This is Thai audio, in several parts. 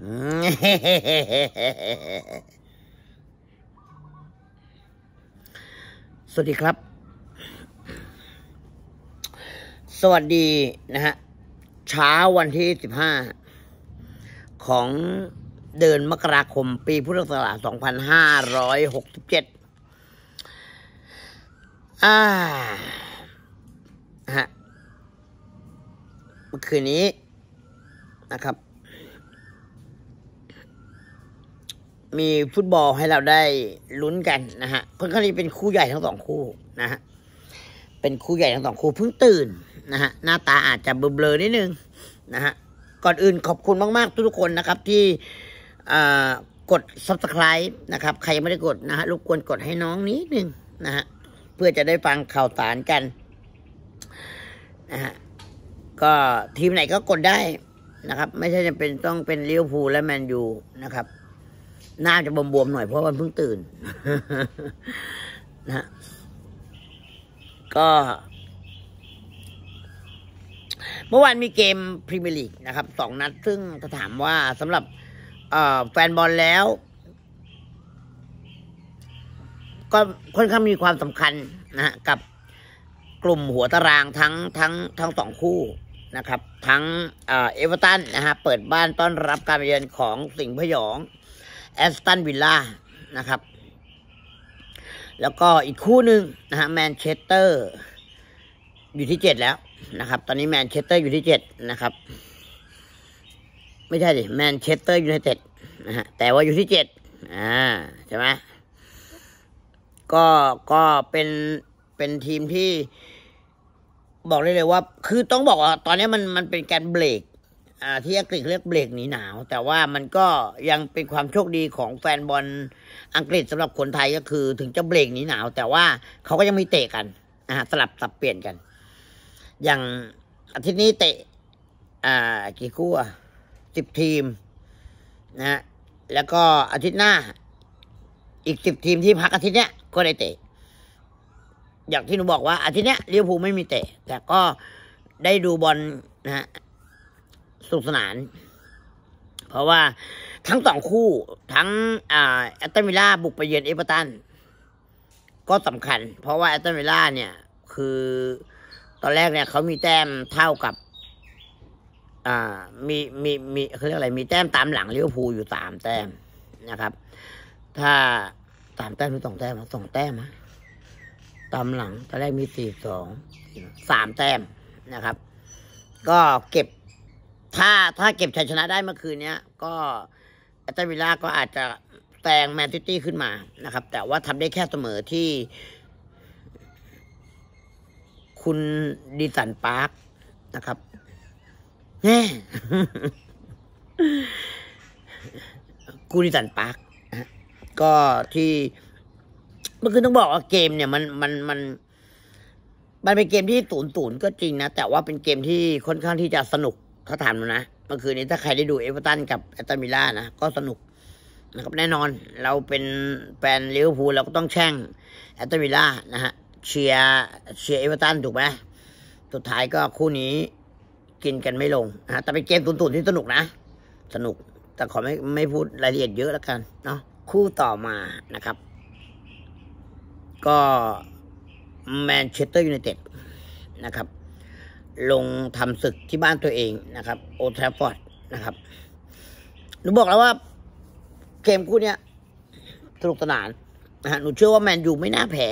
สวัสดีครับสวัสดีนะฮะเช้าวันที่15ของเดือนมกราคมปีพุทธศักราช2567ฮะเมื่อคืนนี้นะครับมีฟุตบอลให้เราได้ลุ้นกันนะฮะค่อนข้างที่เป็นคู่ใหญ่ทั้งสองคู่นะฮะเป็นคู่ใหญ่ทั้งสองคู่เพิ่งตื่นนะฮะหน้าตาอาจจะเบลอๆนิดนึงนะฮะก่อนอื่นขอบคุณมากๆทุกคนนะครับที่กด Subscribe นะครับใครยังไม่ได้กดนะฮะรบกวนกดให้น้องนิดนึงนะฮะเพื่อจะได้ฟังข่าวสารกันนะฮะก็ทีมไหนก็กดได้นะครับไม่ใช่จำเป็นต้องเป็นลิเวอร์พูลและแมนยูนะครับหน้าจะบวมๆหน่อยเพราะวันเพิ่งตื่นนะก็เมื่อวานมีเกมพรีเมียร์ลีกนะครับ2 นัดซึ่งถ้าถามว่าสำหรับแฟนบอลแล้วก็ค่อนข้างมีความสำคัญนะฮะกับกลุ่มหัวตารางทั้ง2 คู่นะครับทั้งเอเวอร์ตันนะฮะเปิดบ้านต้อนรับการมาเยือนของสิงห์พยองแอสตันวิลล่านะครับแล้วก็อีกคู่หนึ่งนะฮะแมนเชสเตอร์อยู่ที่7แล้วนะครับตอนนี้แมนเชสเตอร์อยู่ที่7นะครับไม่ใช่ดิแมนเชสเตอร์ยูไนเต็ดนะฮะแต่ว่าอยู่ที่7ใช่ไหมก็เป็นทีมที่บอกได้เลยว่าคือต้องบอกว่าตอนนี้มันเป็นการเบรกที่อังกฤษเรียกเบรกหนีหนาวแต่ว่ามันก็ยังเป็นความโชคดีของแฟนบอลอังกฤษสำหรับคนไทยก็คือถึงจะเบรกหนีหนาวแต่ว่าเขาก็ยังมีเตะกันนะฮะสลับสับเปลี่ยนกันอย่างอาทิตย์นี้เตะกี่คู่10 ทีมนะฮะแล้วก็อาทิตย์หน้าอีก10 ทีมที่พักอาทิตย์เนี้ยก็ได้เตะอย่างที่หนูบอกว่าอาทิตย์เนี้ยลิเวอร์พูลไม่มีเตะแต่ก็ได้ดูบอลนะฮะสนุกสนานเพราะว่าทั้ง2 คู่ทั้งแอสตันวิลล่าบุกไปเยือนเอเวอร์ตันก็สำคัญเพราะว่าแอสตันวิลล่าเนี่ยคือตอนแรกเนี่ยเขามีแต้มเท่ากับมีเขาเรียกอะไรมีแต้มตามหลังลิเวอร์พูลอยู่3 แต้มนะครับถ้า3 แต้มหรือ2 แต้ม2 แต้มนะตามหลังตอนแรกมี3 แต้มนะครับก็เก็บถ้าเก็บชัยชนะได้เมื่อคืนนี้ก็แอสตันวิลล่าก็อาจจะแซงแมนซิตี้ขึ้นมานะครับแต่ว่าทำได้แค่เสมอที่คุณดิสันปาร์คนะครับแน่กูดิสันปาร์คก็ที่เมื่อคืนต้องบอกว่าเกมเนี่ยมันเป็นเกมที่0-0ก็จริงนะแต่ว่าเป็นเกมที่ค่อนข้างที่จะสนุกถ้าถามนะเมื่อคืนนี้ถ้าใครได้ดูเอเวอร์ตันกับแอสตันวิลล่านะก็สนุกนะครับแน่นอนเราเป็นแฟนลิเวอร์พูลเราก็ต้องแช่งแอสตันวิลล่านะฮะเชียร์เอเวอร์ตันถูกไหมสุดท้ายก็คู่นี้กินกันไม่ลงนะแต่เป็นเกม0-0ที่สนุกนะสนุกแต่ขอไม่พูดรายละเอียดเยอะแล้วกันเนาะคู่ต่อมานะครับก็แมนเชสเตอร์ยูไนเต็ดนะครับลงทำศึกที่บ้านตัวเองนะครับโอลด์แทราฟฟอร์ดนะครับหนูบอกแล้วว่าเกมคู่นี้สนุกสนานนะฮะหนูเชื่อว่าแมนยูไม่น่าแพ้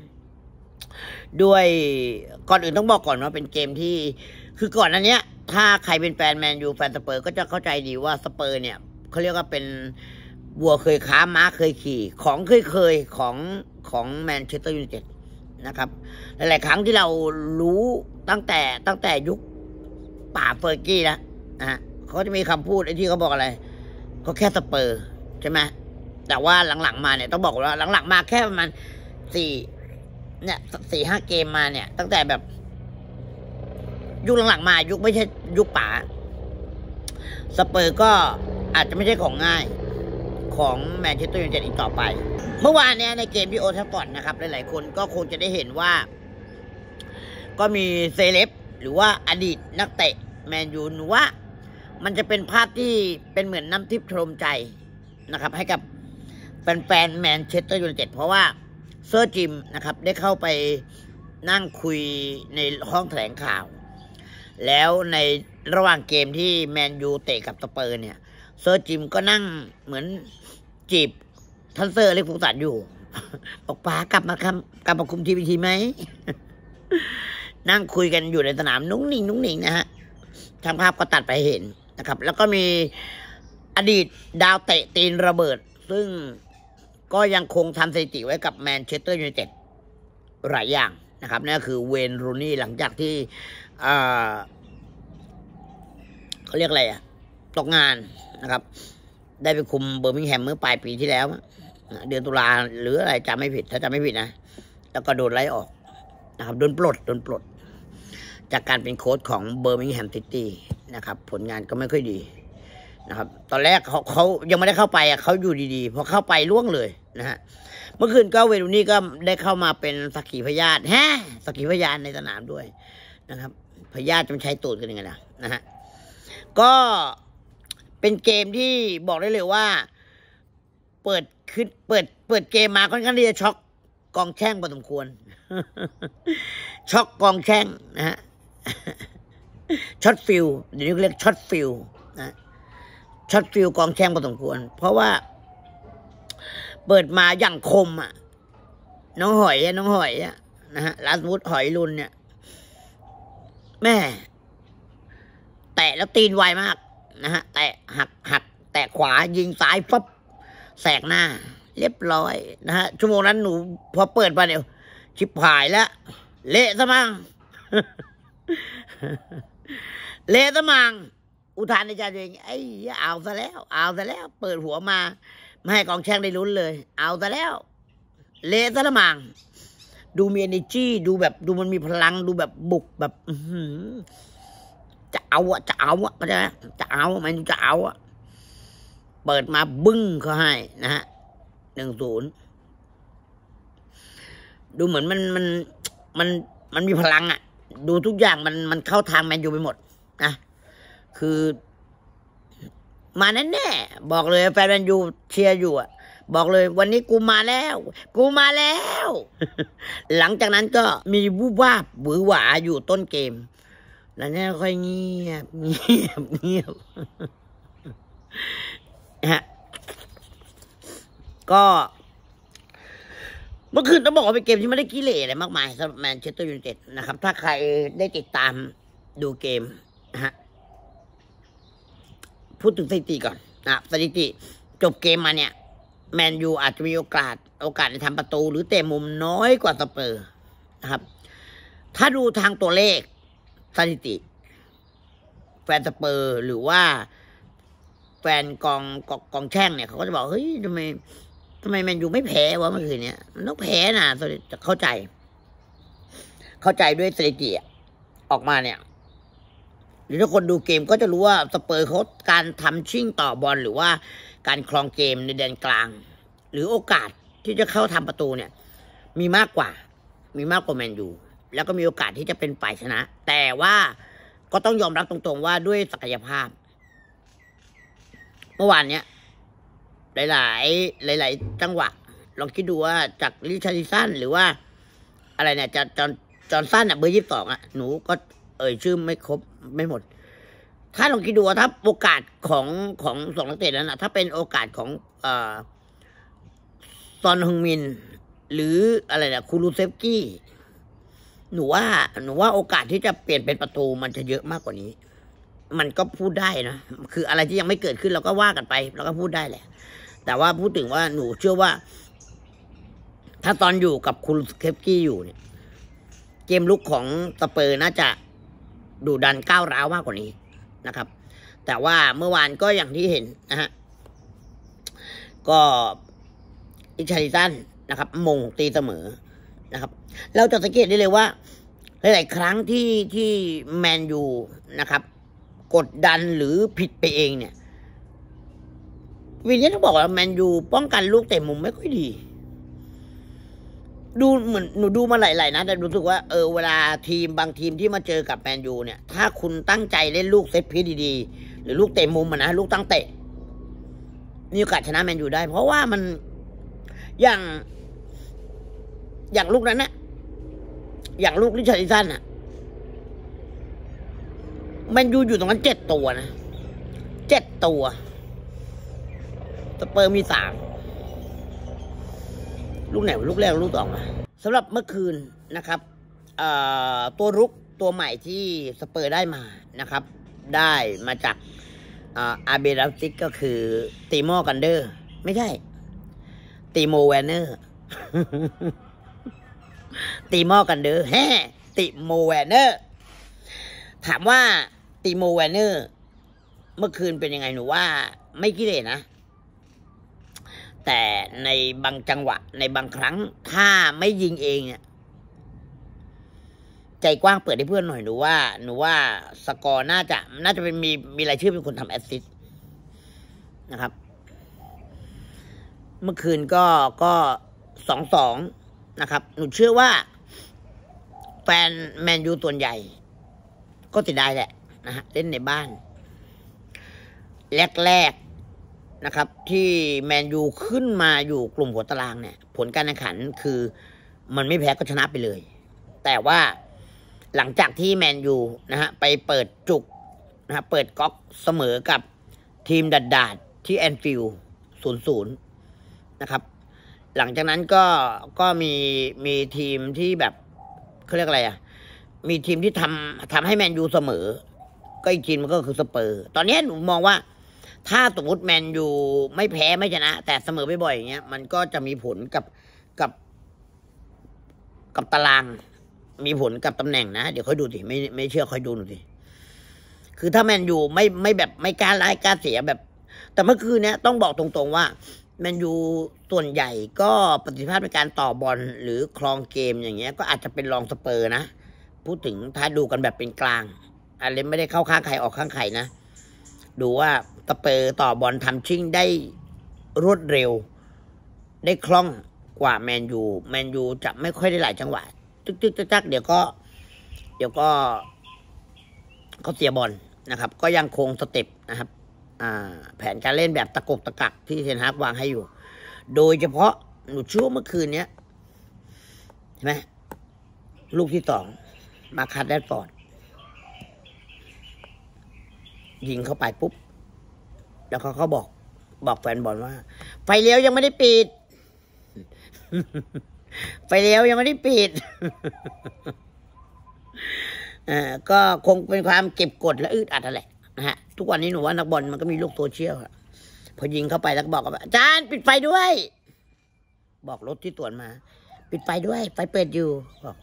ด้วยก่อนอื่นต้องบอกก่อนว่าเป็นเกมที่คือก่อนนั้นเนี้ยถ้าใครเป็นแฟนแมนยูแฟนสเปอร์ก็จะเข้าใจดีว่าสเปอร์เนี่ยเขาเรียกว่าเป็นวัวเคยค้าม้าเคยขี่ของเคยของแมนเชสเตอร์ยูไนเต็ดนะครับหลายๆครั้งที่เรารู้ตั้งแต่ยุคป่าเฟอร์กี้แล้วนะฮะเขาจะมีคำพูดไอ้ที่เขาบอกอะไรก็แค่สเปอร์ใช่ไหมแต่ว่าหลังๆมาเนี่ยต้องบอกว่าหลังๆมาแค่ประมาณ4-5 เกมมาเนี่ยตั้งแต่แบบยุคหลังๆมายุคไม่ใช่ยุคป่าสเปอร์ก็อาจจะไม่ใช่ของง่ายของแมนเชสเตอร์ยูไนเต็ดอีกต่อไปเมื่อวานเนี่ยในเกมที่โอลด์แทราฟฟอร์ดนะครับหลายๆคนก็คงจะได้เห็นว่าก็มีเซเลบหรือว่าอดีตนักเตะแมนยูหรือว่ามันจะเป็นภาพที่เป็นเหมือนน้ำทิพย์ชโลมใจนะครับให้กับแฟนแมนเชสเตอร์ยูไนเต็ดเพราะว่าเซอร์จิมนะครับได้เข้าไปนั่งคุยในห้องแถลงข่าวแล้วในระหว่างเกมที่แมนยูเตะกับสเปอร์เนี่ยเซอร์จิมก็นั่งเหมือนจีบท่านเซอร์เล็กฟูสันอยู่บอกป๋ากลับมาคุมทีมอีกทีไหม นั่งคุยกันอยู่ในสนามนุ่งหนิงนะฮะทางภาพก็ตัดไปเห็นนะครับแล้วก็มีอดีตดาวเตะตีนระเบิดซึ่งก็ยังคงทำสถิติไว้กับแมนเชสเตอร์ยูไนเต็ดหลายอย่างนะครับนั่นก็คือเวนรูนี่หลังจากที่เขาเรียกอะไรตกงานนะครับได้ไปคุมเบอร์มิงแฮมเมื่อปลายปีที่แล้วเดือนตุลาหรืออะไรจำไม่ผิดถ้าจำไม่ผิดนะแล้วก็โดนไล่ออกนะครับโดนปลดจากการเป็นโค้ชของเบอร์มิงแฮมซิตี้นะครับผลงานก็ไม่ค่อยดีนะครับตอนแรกเขายังไม่ได้เข้าไปเขาอยู่ดีๆพอเข้าไปล่วงเลยนะฮะเมื่อคืนก็เวรูนี่ก็ได้เข้ามาเป็นสักขีพยานสักขีพยานในสนามด้วยนะครับพยานจะใช้ตูดกันยังไงนะฮะก็เป็นเกมที่บอกได้เลยว่าเปิดเกมมาค่อนข้างที่จะช็อกกองแช่งพอสมควร ช็อกกองแช่งนะฮะ ช็อตฟิลเดี๋ยวนี้เรียกช็อตฟิลนะช็อตฟิลกองแช่งพอสมควรเพราะว่าเปิดมาอย่างคมน้องหอยนะฮะลาสมุดหอยลุนเนี่ยแม่แตะแล้วตีนไวมากนะฮะแตะหักแตะขวายิงซ้ายฟับแสกหน้าเรียบร้อยนะฮะชั่วโมงนั้นหนูพอเปิดมาเดี๋ยวชิบหายแล้วเละซะมั่ง เละซะมั่งอุทานในใจตัวเองไอ้เอาซะแล้วเปิดหัวมาไม่ให้กองแช่งได้ลุ้นเลยเอาซะแล้วเละซะละมั่งดูมี energy ดูแบบดูมันมีพลังดูแบบบุกแบบจะเอาเข้าใจไหมจะเอาเปิดมาบึ้งเขาให้นะฮะ1-0ดูเหมือนมันมีพลังดูทุกอย่างมันเข้าทางแมนยูไปหมดนะคือมาแน่ๆบอกเลยแฟนแมนยูเชียร์อยู่บอกเลยวันนี้กูมาแล้ว หลังจากนั้นก็มีวูบวาบหวือหวาอยู่ต้นเกมแล้วเนี่ยค่อยเงียบฮะก็เมื่อคืนต้องบอกว่าเป็นเกมที่ไม่ได้ขี้เหร่อะไรมากมายสำหรับแมนเชสเตอร์ยูไนเต็ดนะครับถ้าใครได้ติดตามดูเกมนะฮะพูดถึงสถิติก่อนสถิติจบเกมมาเนี่ยแมนยูอาจจะมีโอกาสในทำประตูหรือเตะมุมน้อยกว่าสเปอร์นะครับถ้าดูทางตัวเลขสถิติแฟนสเปอร์หรือว่าแฟนกองแช่งเนี่ยเขาก็จะบอกเฮ้ยทำไมแมนยูไม่แพ้วะเมื่อคืนเนี้ยมันต้องแพ้นะจะเข้าใจด้วยสถิติออกมาเนี่ยหรือถ้าคนดูเกมก็จะรู้ว่าสเปอร์เขาการทำชิ่งต่อบอลหรือว่าการครองเกมในแดนกลางหรือโอกาสที่จะเข้าทำประตูเนี่ยมีมากกว่าแมนยูแล้วก็มีโอกาสที่จะเป็นฝ่ายชนะแต่ว่าก็ต้องยอมรับตรงๆว่าด้วยศักยภาพเมื่อวานเนี้ยหลายจังหวะลองคิดดูว่าจากริชาร์ลิสันหรือว่าอะไรเนี่ยจอห์นสันเบอร์22หนูก็ชื่อไม่ครบไม่หมดถ้าลองคิดดูว่าถ้าโอกาสของสองนักเตะนั้นถ้าเป็นโอกาสของซอนฮึงมินหรืออะไรเนี่ยคูลูเซฟกี้หนูว่าโอกาสที่จะเปลี่ยนเป็นประตูมันจะเยอะมากกว่านี้มันก็พูดได้นะคืออะไรที่ยังไม่เกิดขึ้นเราก็ว่ากันไปเราก็พูดได้แหละแต่ว่าพูดถึงว่าหนูเชื่อว่าถ้าตอนอยู่กับคูลูเซฟกี้อยู่เนี่ยเกมลุกของสเปอร์น่าจะดุดันก้าวร้าวมากกว่านี้นะครับแต่ว่าเมื่อวานก็อย่างที่เห็นนะฮะก็อิชาริสันนะครับมงตีเสมอนะครับเราจะสังเกตได้เลยว่าหลายๆครั้งที่แมนยูนะครับกดดันหรือผิดไปเองเนี่ยวันนี้ต้องบอกว่าแมนยูป้องกันลูกเตะมุมไม่ค่อยดีดูเหมือนหนูดูมาหลายๆนะแต่รู้สึกว่าเวลาบางทีมที่มาเจอกับแมนยูเนี่ยถ้าคุณตั้งใจเล่นลูกเซตพีซดีๆหรือลูกเตะมุมนะลูกตั้งเตะมีโอกาสชนะแมนยูได้เพราะว่ามันอย่างลูกนั้นนะอย่างลูกริชาร์ลิสันน่ะแมนยูอยู่ตรงนั้น7 ตัวนะ7 ตัวสเปอร์มี3ลูกไหนลูกแรกลูก2สำหรับเมื่อคืนนะครับตัวรุกตัวใหม่ที่สเปอร์ได้มานะครับได้มาจากอาเบราซิกก็คือติโมกันเดอร์ไม่ใช่ติโมแวนเนอร์ ติโมกันเดอร์แฮ่ติโมแวนเนอร์ถามว่าติโมแวนเนอร์เมื่อคืนเป็นยังไงหนูว่าไม่ขี้เหร่นะแต่ในบางจังหวะในบางครั้งถ้าไม่ยิงเองเนี่ยใจกว้างเปิดให้เพื่อนหน่อยหนูว่าสกอร์น่าจะเป็นมีรายชื่อเป็นคนทำแอสซิสต์นะครับเมื่อคืนก็2-2นะครับหนูเชื่อว่าแฟนแมนยูส่วนใหญ่ก็ติดได้แหละนะฮะเล่นในบ้านแรกนะครับที่แมนยูขึ้นมาอยู่กลุ่มหัวตารางเนี่ยผลการแข่งขันคือมันไม่แพ้ก็ชนะไปเลยแต่ว่าหลังจากที่แมนยูนะฮะไปเปิดจุกนะฮะเปิดก๊อกเสมอกับทีมดาดที่แอนฟิลด์ 0-0 นะครับหลังจากนั้นก็มีทีมที่แบบเขาเรียกอะไรอ่ะมีทีมที่ทำให้แมนยูเสมอก็อีกทีมมันก็คือสเปอร์ตอนนี้หนูมองว่าถ้าสมมติแมนยูไม่แพ้ไม่ชนะแต่เสมอบ่อยๆอย่างเงี้ยมันก็จะมีผลกับตารางมีผลกับตำแหน่งนะเดี๋ยวค่อยดูสิไม่เชื่อค่อยดูหนูสิคือถ้าแมนยูไม่แบบไม่กล้าไล่กล้าเสียแบบแต่เมื่อคืนเนี้ยต้องบอกตรงๆว่าแมนยูส่วนใหญ่ก็ประสิทธิภาพในการต่อบอลหรือครองเกมอย่างเงี้ยก็อาจจะเป็นรองสเปอร์นะพูดถึงถ้าดูกันแบบเป็นกลางอะไรไม่ได้เข้าข้างใครออกข้างใครนะดูว่าสเปอร์ต่อบอลทำชิ่งได้รวดเร็วได้คล่องกว่าแมนยูจะไม่ค่อยได้หลายจังหวะตึกจักเดี๋ยวก็เขาเสียบอลนะครับก็ยังคงสเต็ปนะครับแผนการเล่นแบบตะกกตะกักที่เทนฮากวางให้อยู่โดยเฉพาะหนูช่วงเมื่อคืนนี้ใช่ไหมลูกที่2มาคัดแรดฟอร์ดยิงเข้าไปปุ๊บแล้วเขาบอกแฟนบอลว่าไฟเลี้ยวยังไม่ได้ปิด ไฟเลี้ยวยังไม่ได้ปิด ก็คงเป็นความเก็บกดและอึดอัดอะไรนะฮะทุกวันนี้หนูว่านักบอลมันก็มีโลกโซเชียลพอยิงเข้าไปแล้วก็บอกว่าอาจารย์ปิดไฟด้วยบอกรถที่ตรวจมาปิดไฟด้วยไฟเปิดอยู่บอก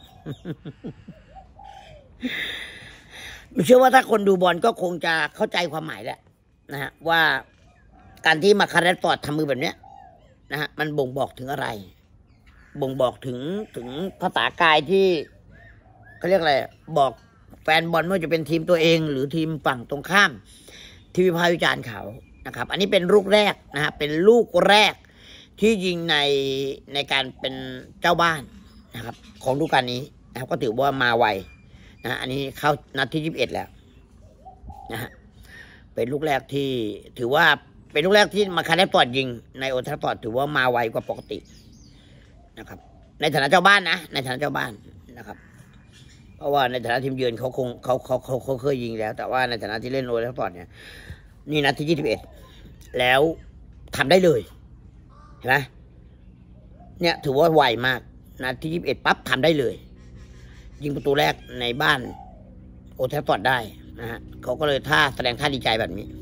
หนูเชื่อว่าถ้าคนดูบอลก็คงจะเข้าใจความหมายแหละนะฮะว่าการที่มาคาร์เรตฟอร์ดทำมือแบบเนี้ยนะฮะมันบ่งบอกถึงอะไรบ่งบอกถึงภาษากายที่เขาเรียกอะไรบอกแฟนบอลไม่ว่าจะเป็นทีมตัวเองหรือทีมฝั่งตรงข้ามที่วิพากษ์วิจารณ์เขานะครับอันนี้เป็นลูกแรกนะฮะเป็นลูกแรกที่ยิงในการเป็นเจ้าบ้านนะครับของฤดูกาลนี้นะครับก็ถือว่ามาไวนะอันนี้เข้านัดที่21แล้วนะฮะเป็นลูกแรกที่ถือว่าเป็นลูกแรกที่มาคาร์เรตฟอร์ดยิงในโอลด์แทราฟฟอร์ดถือว่ามาไวกว่าปกตินะครับในฐานะเจ้าบ้านนะในฐานะเจ้าบ้านนะครับเพราะว่าในฐานะทีมเยือนเขาเคยยิงแล้วแต่ว่าในฐานะที่เล่นโอลด์แทราฟฟอร์ดเนี่ยนี่นัดที่21แล้วทำได้เลยเห็นไหมเนี่ยถือว่าไวมากนัดที่21ปั๊บทำได้เลยยิงประตูแรกในบ้านโอลด์แทราฟฟอร์ดได้นะฮะเขาก็เลยแสดงท่าดีใจแบบนี้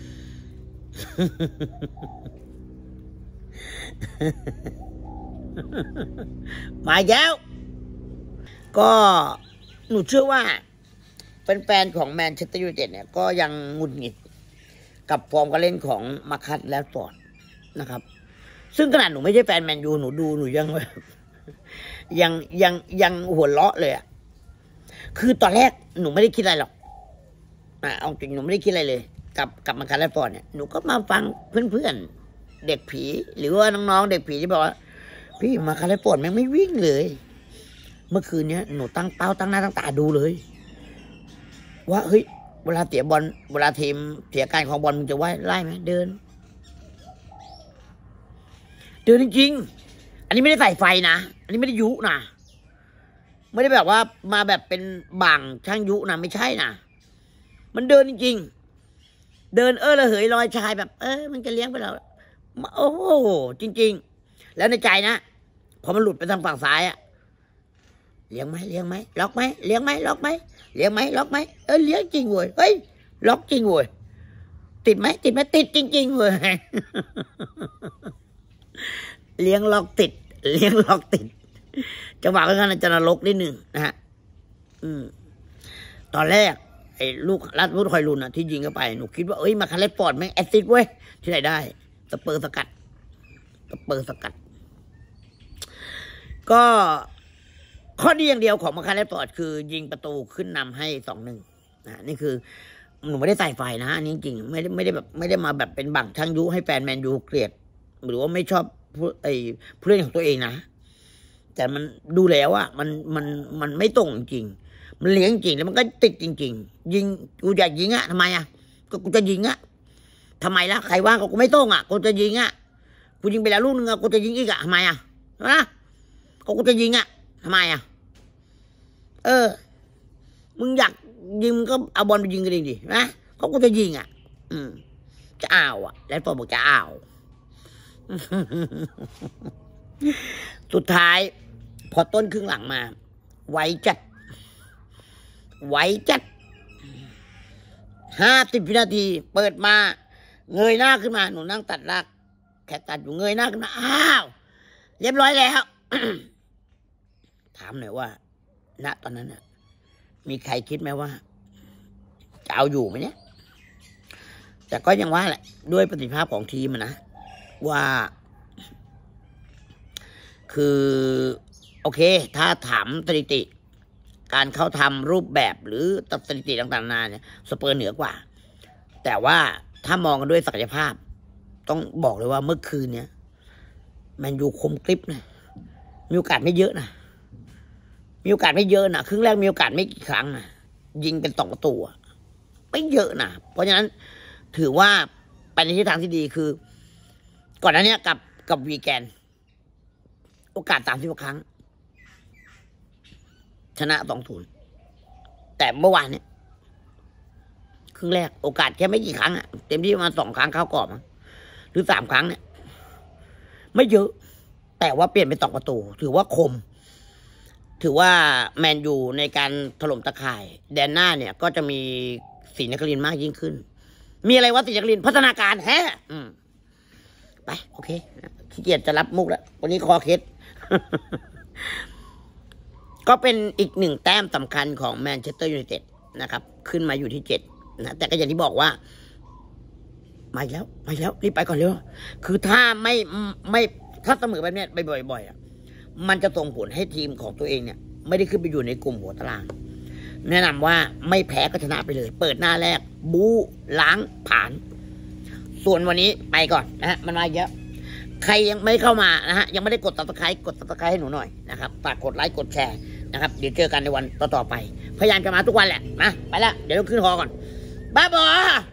มาแล้วก็หนูเชื่อว่าแฟนๆของแมนเชสเตอร์ยูไนเต็ดเนี่ยก็ยังหงุดหงิดกับฟอร์มการเล่นของมาคัตและฟอร์ดนะครับซึ่งขนาดหนูไม่ใช่แฟนแมนยูหนูยังหัวเราะเลยอ่ะคือตอนแรกหนูไม่ได้คิดอะไรหรอกเอาจริงหนูไม่ได้คิดอะไรเลยกับมาคัตและฟอร์ดเนี่ยหนูก็มาฟังเพื่อนๆเด็กผีหรือว่าน้องๆเด็กผีที่บอกว่าพี่มาคัตและฟอร์ดแม่งไม่วิ่งเลยเมื่อคืนนี้หนูตั้งเป้าตั้งหน้าตั้งตาดูเลยว่าเฮ้ยเวลาเสียบอลเวลาทีมเสียการของบอลมึงจะว่าไล่ไหมเดินจริงๆอันนี้ไม่ได้ใส่ไฟนะอันนี้ไม่ได้ยุนะไม่ได้แบบว่ามาแบบเป็นบ่างช่างยุนะไม่ใช่นะมันเดินจริงๆเดินระเหยลอยชายแบบมันจะเลี้ยงไปแล้วโอ้โหจริงๆแล้วในใจนะพอมันหลุดไปทางฝั่งซ้ายอะเลี้ยงไหมล็อกไหมเลี้ยงไหมล็อกไหมเลี้ยงไหมล็อกไหมเลี้ยงจริงเว้ยเฮ้ยล็อกจริงเว้ยติดไหมติดจริงๆเว้ยเลี้ยงล็อกติดจังหวะก็การจะนรกนิดหนึ่งนะฮะตอนแรกไอ้ลูกรัดลูกคอยรุนที่ยิงเข้าไปหนูคิดว่ามาคาร์เลสปอร์ตแม่งแอซิดเว้ยที่ไหนได้สเปอร์สกัดก็ข้อดีอย่างเดียวของมาคาร์เลสปอร์ตคือยิงประตูขึ้นนำให้2-1นี่คือหนูไม่ได้ใส่ไฟนะอันนี้จริงไม่ได้มาแบบเป็นบังช่างยุให้แฟนแมนยูเกลียดหรือว่าไม่ชอบผู้เล่นของตัวเองนะแต่มันดูแล้วอะมันไม่ตรงจริงมันเลี้ยงจริงแล้วมันก็ติดจริงๆยิงกูอยากยิงอะทำไมอะก็กูจะยิงอะทำไมล่ะใครว่างก็กูไม่ตรงอะกูจะยิงอะกูยิงไปแล้วลูกนึงอะกูจะยิงอีกอะทำไมอะนะก็กูจะยิงอะทำไมอะมึงอยากยิงก็เอาบอลไปยิงกันเองดินะก็กูจะยิงอะจะเอาอะแล้วตัวบอกจะเอาสุดท้ายพอต้นครึ่งหลังมาไว้จัด50 วินาทีเปิดมาเงยหน้าขึ้นมาหนูนั่งตัดรากแค่ตัดอยู่เงยหน้าขึ้นมาอ้าวเรียบร้อยแล้ว ถามหน่อยว่าณตอนนั้นน่ะมีใครคิดไหมว่าจะเอาอยู่ไหมเนี่ยแต่ก็ยังว่าแหละด้วยประสิทธิภาพของทีมนะว่าคือโอเคถ้าถามสถิติการเข้าทำรูปแบบหรือสถิติต่างๆนาเนี่ยสเปอร์เหนือกว่าแต่ว่าถ้ามองกันด้วยศักยภาพต้องบอกเลยว่าเมื่อคืนเนี่ยแมนยูคมกริบนะมีโอกาสไม่เยอะนะครึ่งแรกมีโอกาสไม่กี่ครั้งนะยิงเป็น2 ประตูไม่เยอะนะเพราะฉะนั้นถือว่าไปในทิศทางที่ดีคือก่อนหน้านี้กับวีแกนโอกาส30 ครั้งชนะ 2-0แต่เมื่อวานเนี่ยครึ่งแรกโอกาสแค่ไม่กี่ครั้งเต็มที่ประมาณ2 ครั้งเข้ากรอบหรือ3 ครั้งเนี่ยไม่เยอะแต่ว่าเปลี่ยนเป็น2 ประตูถือว่าคมถือว่าแมนยูในการถล่มตะข่ายแดนหน้าเนี่ยก็จะมีศรีนครินทร์มากยิ่งขึ้นมีอะไรวะศรีนครินทร์พัฒนาการไปโอเคขี้เกียจจะรับมุกแล้ววันนี้คอเคส ก็เป็นอีก1 แต้มสำคัญของแมนเชสเตอร์ยูไนเต็ดนะครับขึ้นมาอยู่ที่7นะแต่ก็อย่างที่บอกว่ามาแล้วรีบไปก่อนเร็วคือถ้าไม่ถ้าเสมอแบบนี้บ่อยๆมันจะส่งผลให้ทีมของตัวเองเนี่ยไม่ได้ขึ้นไปอยู่ในกลุ่มหัวตารางแนะนำว่าไม่แพ้ก็ชนะไปเลยเปิดหน้าแรกบู๊ล้างผ่านส่วนวันนี้ไปก่อนนะฮะมันมาเยอะใครยังไม่เข้ามานะฮะยังไม่ได้กด Subscribe ให้หนูหน่อยนะครับฝากกดไลค์กดแชร์นะครับเดี๋ยวเจอกันในวันต่อๆไปพยายามจะมาทุกวันแหละมาไปแล้วเดี๋ยวต้องขึ้นหอก่อนบ้าบอ